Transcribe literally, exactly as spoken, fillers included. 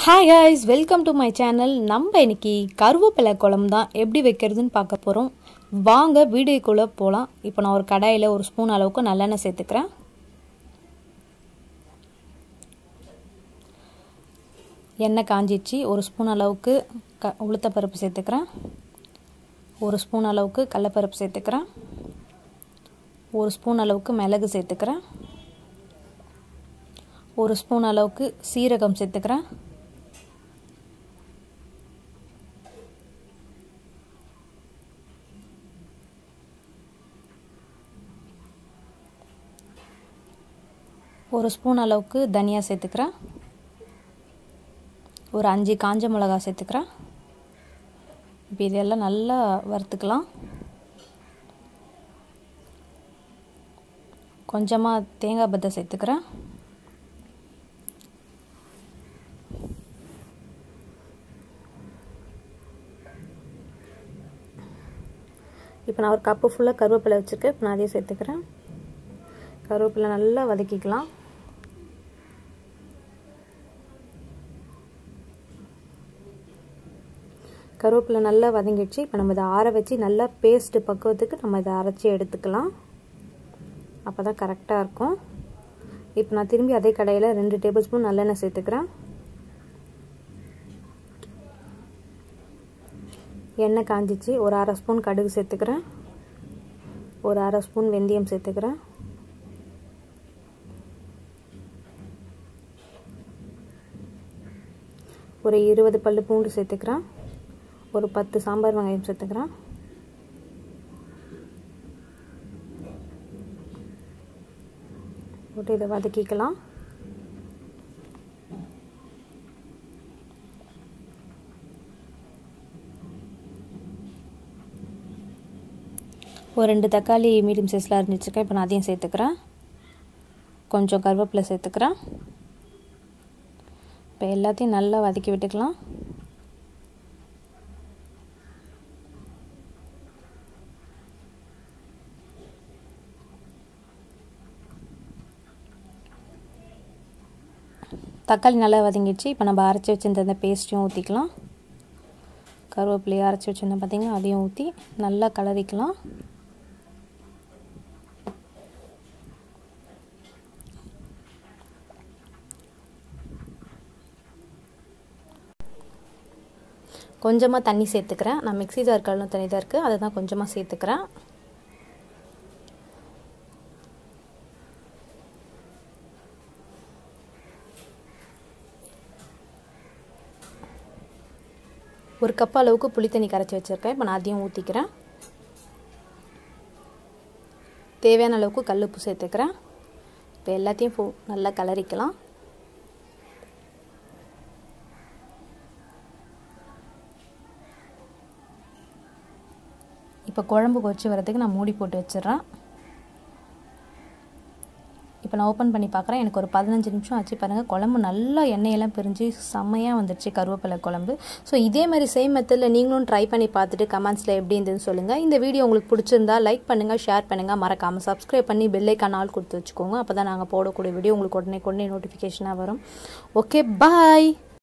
Hi guys, welcome to my channel. நம்ம இன்னைக்கு கருவேப்பிலை குழம்பு தான் எப்படி வைக்கிறதுன்னு பார்க்க போறோம். வாங்க வீடியோக்குள்ள போலாம். இப்போ நான் ஒரு கடாயில ஒரு ஸ்பூன் அளவுக்கு நல்லெண்ணெய் சேர்த்துக்கிறேன். எண்ணெய் காஞ்சிச்சு. ஒரு ஸ்பூன் அளவுக்கு உளுத்த பருப்பு சேர்த்துக்கிறேன். ஒரு ஸ்பூன் அளவுக்கு கடலைப்பருப்பு சேர்த்துக்கிறேன். ஒரு ஸ்பூன் அளவுக்கு மிளகு சேர்த்துக்கிறேன். ஒரு ஸ்பூன் அளவுக்கு சீரகம் சேர்த்துக்கிறேன். ஒரு ஸ்பூன் அளவுக்கு தனியா சேர்த்துக்கிறேன். ஒரு அஞ்சு காஞ்ச மிளகாய் சேர்த்துக்கிறேன். இப்போ இதெல்லாம் நல்லா வறுத்துக்கலாம். கொஞ்சமாக தேங்காய் பத்தை சேர்த்துக்கிறேன். இப்போ நான் ஒரு கப்பு ஃபுல்லாக கருவேப்பிலை வச்சுருக்கேன். இப்போ நான் அதையும் சேர்த்துக்கிறேன். கருவேப்பிலை நல்லா வதக்கிக்கலாம். கருவேப்பிலை நல்லா வதங்கிடுச்சு. இப்போ நம்ம இதை ஆற வச்சு நல்லா பேஸ்ட் பக்குவத்துக்கு நம்ம இதை அரைச்சி எடுத்துக்கலாம். அப்போ தான் கரெக்டாக இருக்கும். இப்போ நான் திரும்பி அதே கடாயில் ரெண்டு டேபிள் ஸ்பூன் நல்லெண்ணெய் சேர்த்துக்கிறேன். எண்ணெய் காஞ்சிச்சு. ஒரு அரை ஸ்பூன் கடுகு சேர்த்துக்கிறேன். ஒரு அரை ஸ்பூன் வெந்தயம் சேர்த்துக்கிறேன். ஒரு இருபது பல்லு பூண்டு சேர்த்துக்கிறேன். ஒரு பத்து சாம்பார் வெங்காயம் சேர்த்துக்கிறேன். போட்டு இதை வதக்கிக்கலாம். ஒரு ரெண்டு தக்காளி மீடியம் சைஸில் இருந்துச்சுக்கேன். இப்போ நான் அதையும் சேர்த்துக்கிறேன். கொஞ்சம் கருவேப்பிலை சேர்த்துக்கிறேன். இப்போ எல்லாத்தையும் நல்லா வதக்கி விட்டுக்கலாம். தக்காளி நல்லா வதங்கிடுச்சு. இப்போ நம்ம அரைச்சி வச்சுருந்த அந்த பேஸ்ட்டையும் ஊற்றிக்கலாம். கருவேப்பிலையை அரைச்சி வச்சுருந்தோம் பார்த்திங்கன்னா, அதையும் ஊற்றி நல்லா கலரிக்கலாம். கொஞ்சமாக தண்ணி சேர்த்துக்கிறேன். நான் மிக்ஸி ஜார் கழுவின தண்ணி தான் இருக்குது, அதை தான் கொஞ்சமாக சேர்த்துக்கிறேன். ஒரு கப் அளவுக்கு புளி தண்ணி கரைச்சி வச்சுருக்கேன். இப்போ நான் அதையும் ஊற்றிக்கிறேன். தேவையான அளவுக்கு கல் உப்பு சேர்த்துக்கிறேன். இப்போ எல்லாத்தையும் நல்லா கலரிக்கலாம். இப்போ குழம்பு கொதிச்சு வரதுக்கு நான் மூடி போட்டு வச்சிடுறேன். இப்போ நான் ஓப்பன் பண்ணி பார்க்குறேன். எனக்கு ஒரு பதினஞ்சு நிமிஷம் ஆச்சு. பாருங்கள், குழம்பு நல்லா எண்ணெயெல்லாம் பிரிஞ்சு செம்மையாக வந்துடுச்சு கருவேப்பிலை குழம்பு. ஸோ இதே மாதிரி சேம் மெத்தடில் நீங்களும் ட்ரை பண்ணி பார்த்துட்டு கமெண்ட்ஸில் எப்படி இருந்ததுன்னு சொல்லுங்கள். இந்த வீடியோ உங்களுக்கு பிடிச்சிருந்தா லைக் பண்ணுங்கள், ஷேர் பண்ணுங்கள், மறக்காமல் சப்ஸ்கிரைப் பண்ணி பெல் ஐக்கான் ஆல் கொடுத்து வச்சுக்கோங்க. அப்போ தான் நாங்கள் போடக்கூடிய வீடியோ உங்களுக்கு உடனே உடனே நோட்டிஃபிகேஷனாக வரும். ஓகே, பாய்.